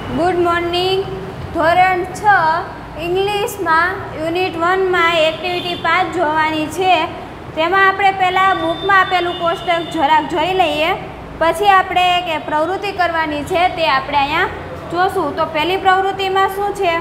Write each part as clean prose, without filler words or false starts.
Good morning. ધોરણ 6 ઇંગ્લિશમાં unit 1માં activity 5 જોવાની છે. તેમાં આપણે પહેલાં બુકમાં આપેલું કોષ્ટક જરાક જોઈ લઈએ, પછી આપણે કે પ્રવૃત્તિ કરવાની છે તે આપણે અહીંયા જોશું. તો પહેલી પ્રવૃત્તિમાં શું છે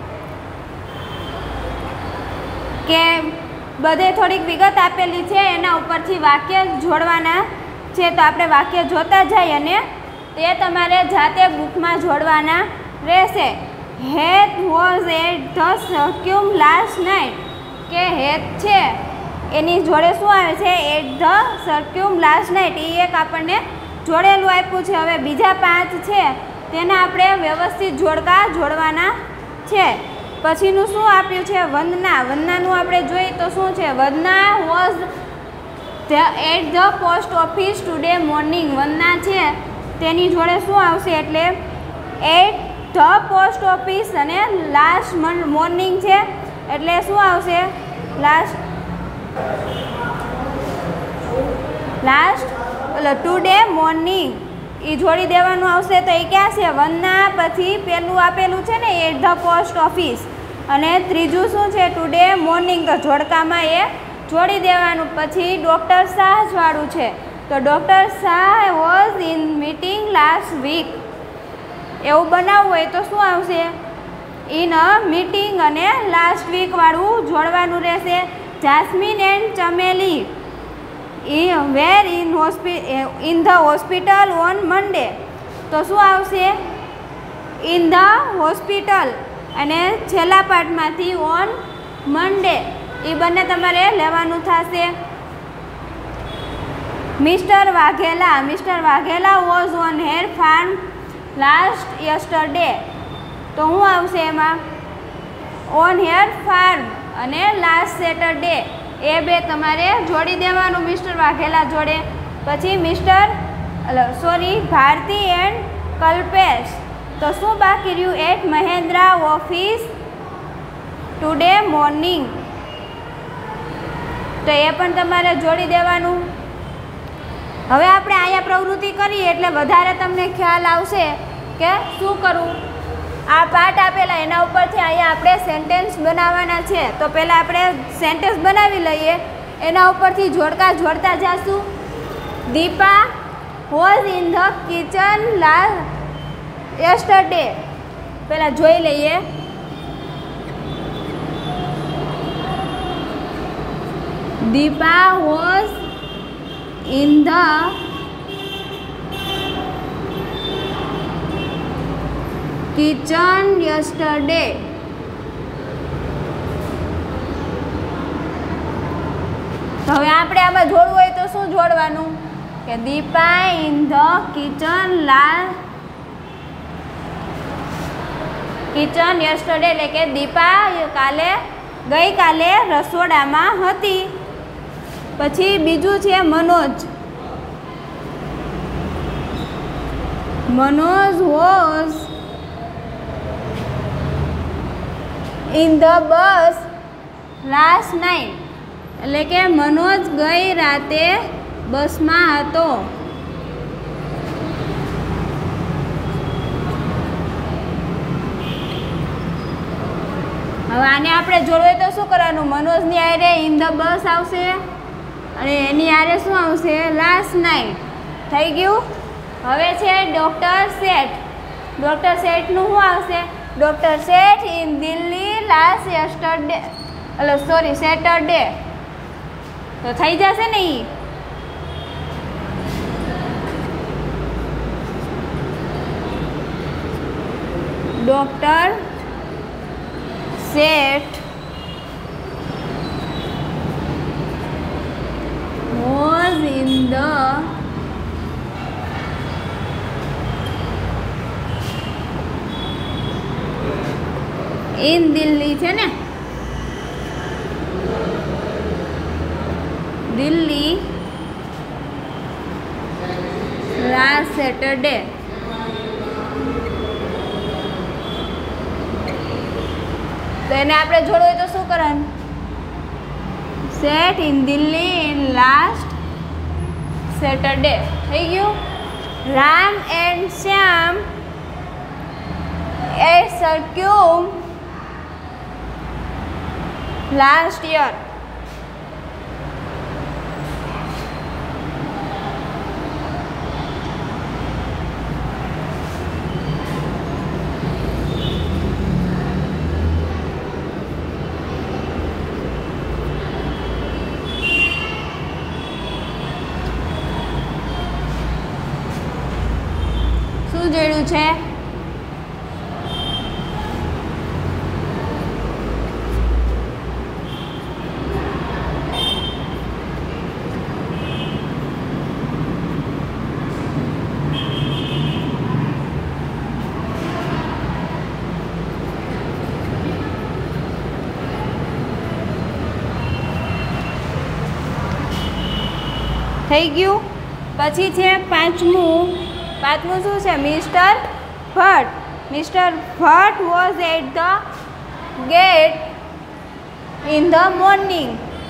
કે બધે થોડીક વિગત આપેલી છે, એના ઉપરથી વાક્ય જોડવાના છે. તો આપણે વાક્ય જોતા જઈએ અને તે તમારે જાતે બુકમાં જોડવાના રહેશે. Het was at the circus last night, કે હેત છે એની જોડે શું આવે છે? At the circus last night. એ એક આપણને જોડેલું આપ્યું છે. હવે બીજા 5 છે તેને આપણે વ્યવસ્થિત જોડવાના છે. પછીનું શું આપ્યું છે? વંદના. વંદનાનું આપણે જોઈએ તો શું છે? Vandana was at the post office today morning. Vandana છે તેની જોડે શું આવશે? એટલે એટ ધ પોસ્ટ ઓફિસ અને લાસ્ટ મોર્નિંગ છે એટલે શું આવશે? લાસ્ટ એટલે ટુડે મોર્નિંગ એ જોડી દેવાનું આવશે. તો એ ક્યાં છે? વંદના, પછી પેલું આપેલું છે ને એટ ધ પોસ્ટ ઓફિસ, અને ત્રીજું શું છે? Today morning. તો જોડકામાં એ જોડી દેવાનું. પછી ડૉક્ટર શાહ વાળું છે, તો doctor Shah was in meeting last week. એવું બનાવવું હોય તો શું આવશે? ઇન અ મીટિંગ અને લાસ્ટ વીક વાળું જોડવાનું રહેશે. Jasmine and Chameli were in the hospital on Monday. તો શું આવશે? ઇન ધ હોસ્પિટલ, અને છેલ્લા પાર્ટમાંથી ઓન મંડે. એ બંને તમારે લેવાનું થશે. Mister Vaghela was on her farm last yesterday. તો શું આવશે એમાં? ઓન હેર ફાર્મ અને લાસ્ટ સેટરડે. એ બે તમારે જોડી દેવાનું મિસ્ટર વાઘેલા જોડે. પછી ભારતી એન્ડ કલ્પેશ. તો શું બાકી રહ્યું? At Mahendra office today morning. તો એ પણ તમારે જોડી દેવાનું. હવે આપણે અહીંયા પ્રવૃત્તિ કરીએ એટલે વધારે તમને ખ્યાલ આવશે કે શું કરવું. આ પાઠ આપેલા એના ઉપરથી અહીંયા આપણે સેન્ટેન્સ બનાવવાના છે. તો પહેલાં આપણે સેન્ટેન્સ બનાવી લઈએ, એના ઉપરથી જોડતા જઈશું. Deepa was in the kitchen yesterday. પહેલાં જોઈ લઈએ. Deepa was in the kitchen yesterday. તો હવે આપણે આમાં જોડવું હોય તો શું જોડવાનું? કે Deepa in the kitchen yesterday, એટલે કે દીપા ગઈકાલે રસોડામાં હતી. પછી બીજું છે Manoj was in the bus last night, એટલે કે મનોજ ગઈ રાતે બસમાં હતો. હવે આને આપણે જોડવું તો શું કરવાનું? મનોજની આરે ઇન ધ બસ આવશે અને એની આરે શું આવશે? Last night. થઈ ગયું. હવે છે ડૉક્ટર શેઠ. ડૉક્ટર શેઠનું શું આવશે? Doctor Sheth in Delhi last Saturday. તો થઈ જશે ને એ. Doctor Sheth was in Delhi છે ને, દિલ્હી લાસ્ટ સેટરડે. તો એને આપણે જોડવું હોય તો શું કરવાનું? Sheth in Delhi in last Saturday. થઈ ગયું. Ram and Shyam came last year. શું જોડ્યું છે? થઈ ગયું. પછી છે પાંચમું શું છે? Mister Bhatt. Mister Bhatt was at the gate in the morning.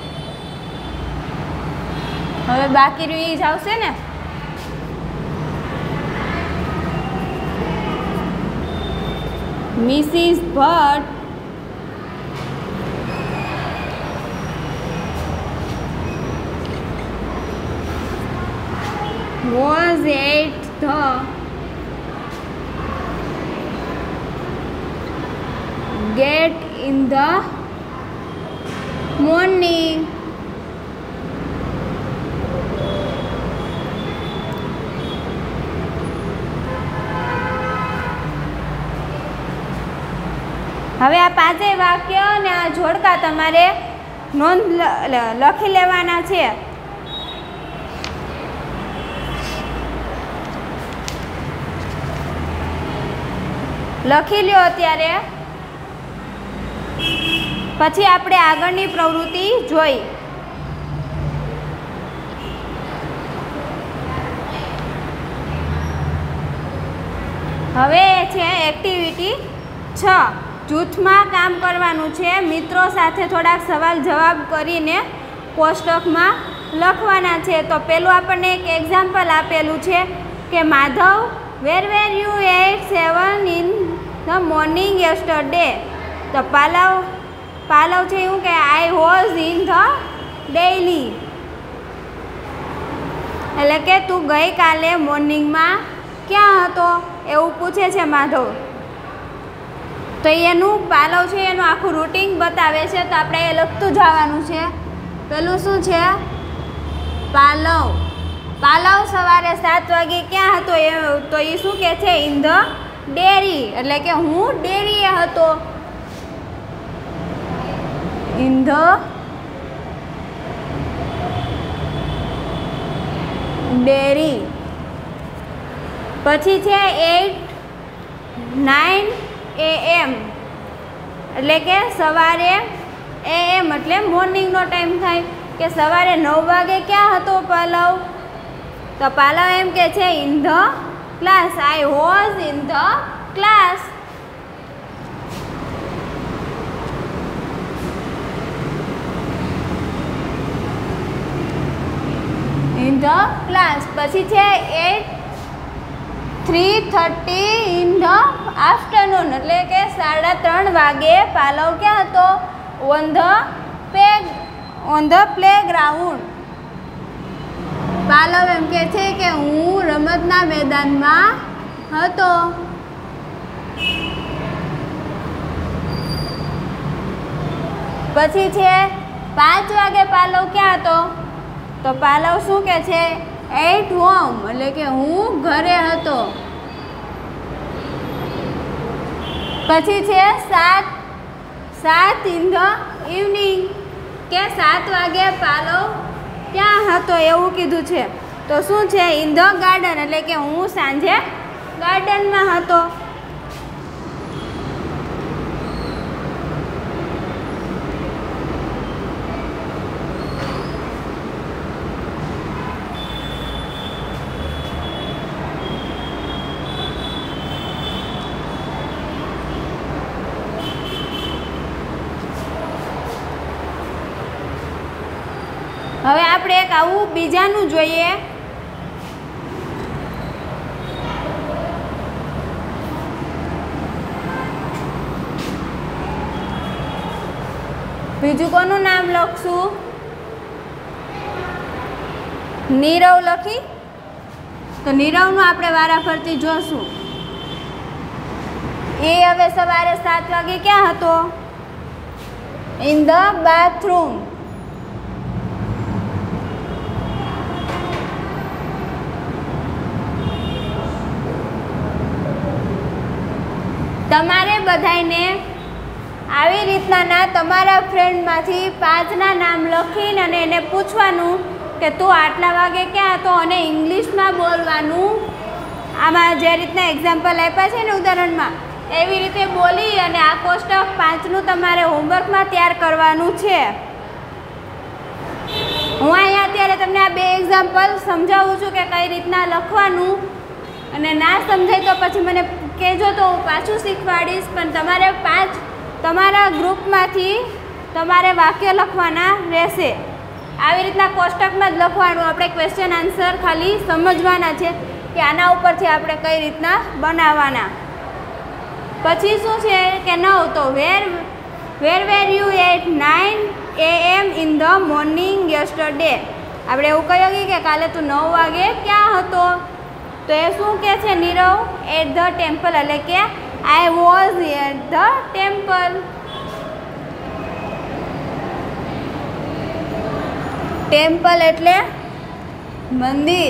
હવે બાકી રહ્યું એ જ આવશે ને. Mrs Bhatt was at the gate in the morning. હવે આ પાંચેય વાક્ય અને આ જોડકા તમારે નોંધ લખી લેવાના છે. લખી લ્યો અત્યારે. પછી આપણે આગળની પ્રવૃત્તિ જોઈ. હવે છે એક્ટિવિટી 6. જૂથમાં કામ કરવાનું છે. મિત્રો સાથે થોડાક સવાલ જવાબ કરીને કોષ્ટકમાં લખવાના છે. તો પેલું આપણને એક એક્ઝામ્પલ આપેલું છે કે Madhav, where you at 7 in the morning yesterday. તો પાલવ છે એવું કે I was in the dairy. એટલે કે તું ગઈકાલે મોર્નિંગમાં ક્યાં હતો એવું પૂછે છે માધવ. તો એનું પાલવ છે એનું આખું રૂટિન બતાવે છે. તો આપણે એ લખતું જવાનું છે. પેલું શું છે? પાલવ સવારે 7 વાગે ક્યાં હતો? તો એ શું કહે છે? In the dairy. એટલે કે હું ડેરીએ હતો. In the dairy. પછી છે 9 AM. એટલે કે સવારે AM એટલે મોર્નિંગનો ટાઈમ થાય કે સવારે 9 વાગે ક્યાં હતો પાલવ? તો પાલવ એમ કે છે in the class. I was in the class. In the class. પછી છે 3:30 ઇન ધ આફ્ટરનૂન. એટલે કે 3:30 વાગે પાલવ ક્યાં હતો? On the playground. પાલવ એમ કે છે કે હું રમતના મેદાનમાં હતો. પછી છે 5 વાગે પાલવ ક્યાં હતો? તો પાલવ શું કે છે? At home. એટલે કે હું ઘરે હતો. પછી છે 7 ઇન ધ ઇવનિંગ. કે 7 વાગે પાલવ ક્યાં હતો એવું કીધું છે. તો શું છે? In the garden. એટલે કે હું સાંજે ગાર્ડનમાં હતો. હવે આપણે એક આવું બીજાનું જોઈએ. બીજું કોનું નામ લખશું? નીરવ લખી. તો નીરવનું આપણે વારાફરતી જોશું. એ હવે સવારે 7 વાગે ક્યાં હતો? In the bathroom. તમારે બધાને આવી રીતના તમારા ફ્રેન્ડમાંથી 5ના નામ લખીને અને એને પૂછવાનું કે તું આટલા વાગે ક્યાં હતો અને ઇંગ્લિશમાં બોલવાનું. આમાં જે રીતના એક્ઝામ્પલ આપ્યા છે ને ઉદાહરણમાં એવી રીતે બોલી અને આ કોષ્ટક 5નું તમારે હોમવર્કમાં તૈયાર કરવાનું છે. હું અહીંયા અત્યારે તમને આ 2 એક્ઝામ્પલ સમજાવું છું કે કઈ રીતના લખવાનું, અને ના સમજાય તો પછી મને કહેજો તો હું પાછું શીખવાડીશ. પણ તમારે 5 તમારા ગ્રુપમાંથી તમારે વાક્ય લખવાના રહેશે. આવી રીતના કોષ્ટકમાં જ લખવાનું. આપણે ક્વેશ્ચન આન્સર ખાલી સમજવાના છે કે આના ઉપરથી આપણે કઈ રીતના બનાવવાના. પછી શું છે કે 9 તો where were you at 9 AM in the morning yesterday. આપણે એવું કહીએ કે કાલે તું 9 વાગે ક્યાં હતો? તો એ શું કહે છે નીરવ? એટ ધ ટેમ્પલ, એટલે કે I was at the temple. Temple એટલે મંદિર.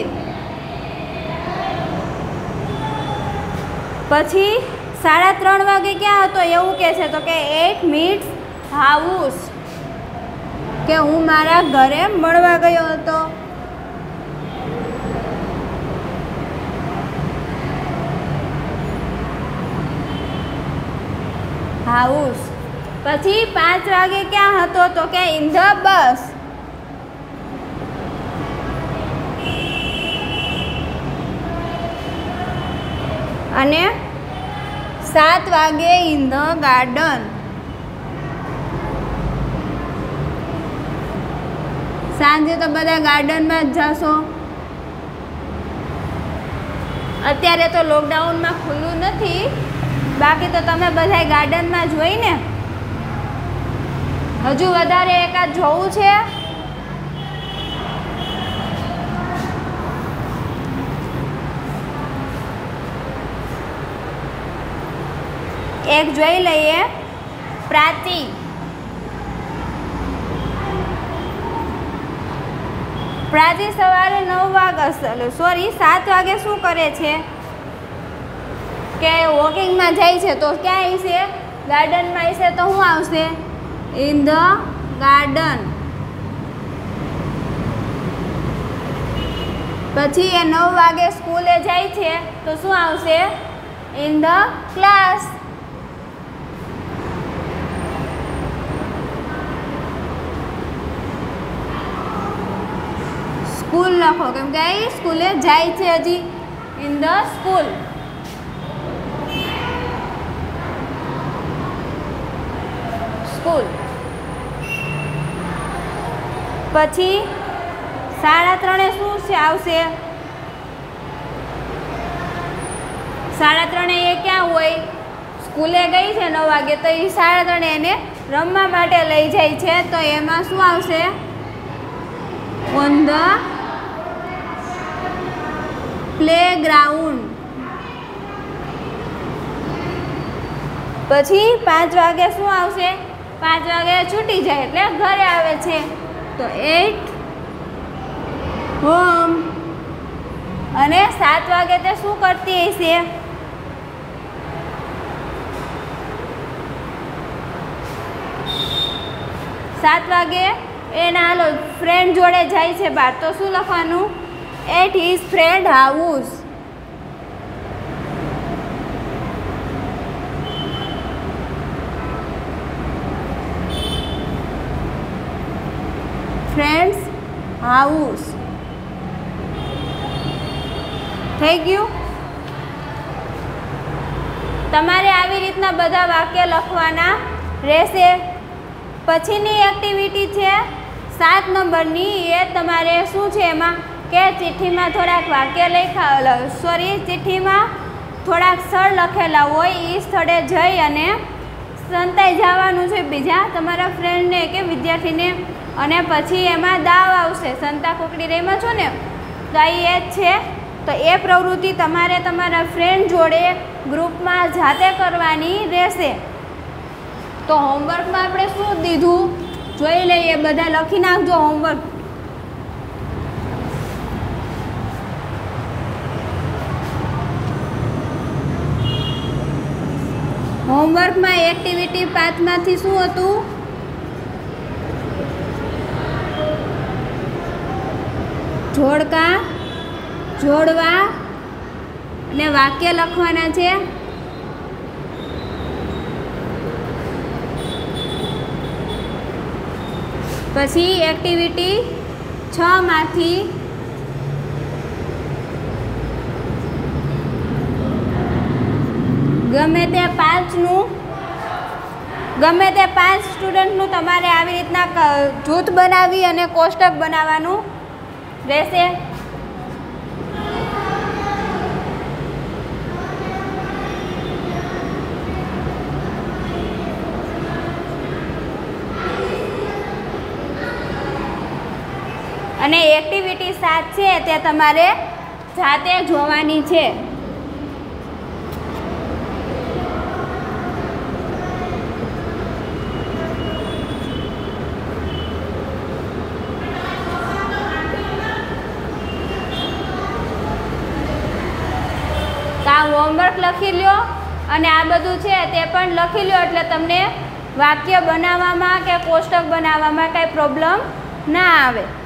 પછી 3:30 વાગે ક્યાં હતો એવું કહે છે? તો કે એટ મીટ્સ હાઉસ, કે હું મારા ઘરે મળવા ગયો હતો. હાઉસ. પછી 5 વાગે ક્યાં હતો? તો કે ઇન ધ બસ. અને 7 વાગે ઇન ધ ગાર્ડન. સાંજે તો બધા ગાર્ડનમાં જ જશો. અત્યારે તો લોકડાઉનમાં ખુલ્લું નથી, બાકી તો તમે બધા ગાર્ડનમાં જ હોય ને. હજુ વધારે એકાદ જોવું છે. એક જોઈ લઈએ. પ્રાચી. પ્રાચી સવારે 7 વાગે શું કરે છે કે વોકિંગમાં જાય છે. તો ક્યાં આવશે? ગાર્ડનમાં આવશે. તો શું આવશે? In the garden. પછી એ 9 વાગે સ્કૂલે જાય છે. તો શું આવશે? In the class. સ્કૂલ લખો, કેમ કે એ સ્કૂલે જાય છે હજી. In the school. સ્કૂલ. પછી 3:30 શું આવશે? 3:30 એ ક્યાં હોય? સ્કૂલે ગઈ છે 9 વાગે, તો એ 3:30 એને રમવા માટે લઈ જાય છે. તો એમાં શું આવશે? On the playground. પછી 5 વાગે શું આવશે? 5 વાગે છૂટી જાય એટલે ઘરે આવે છે. તો એટ હોમ. અને 7 વાગે તે શું કરતી હશે? 7 વાગે એના હાલો ફ્રેન્ડ જોડે જાય છે બહાર. તો શું લખવાનું? At his friend house. Friend's house. થઈ ગયું? તમારે આવી રીતના બધા વાક્ય લખવાના રહેશે. પછીની એક્ટિવિટી છે 7 નંબરની. એ તમારે શું છે એમાં કે ચિઠ્ઠીમાં થોડાક વાક્ય ચિઠ્ઠીમાં થોડાક સ્થળ લખેલા હોય એ સ્થળે જઈ અને સંતાઈ જવાનું છે બીજા તમારા ફ્રેન્ડને કે વિદ્યાર્થીને, અને પછી એમાં દાવ આવશે. સંતા કુકડી રમ્યા છો ને, તો એ જ છે. તો એ પ્રવૃત્તિ તમારે તમારા ફ્રેન્ડ જોડે ગ્રુપમાં જાતે કરવાની રહેશે. તો હોમવર્કમાં આપણે શું દીધું જોઈ લઈએ. બધા લખી નાખજો હોમવર્ક. હોમવર્કમાં એક્ટિવિટી 5માંથી શું હતું? જોડકા, જોડવા અને વાક્ય લખવાના છે. પછી એક્ટિવિટી 6માંથી ગમે તે 5 સ્ટુડન્ટનું તમારે આવી રીતના જૂથ બનાવી અને કોષ્ટક બનાવવાનું રહેશે. અને એક્ટિવિટી 7 છે તે તમારે જાતે જોવાની છે. આ હોમવર્ક લખી લ્યો અને આ બધું છે તે પણ લખી લ્યો, એટલે તમને વાક્ય બનાવવામાં કે કોષ્ટક બનાવવામાં કાંઈ પ્રોબ્લેમ ના આવે.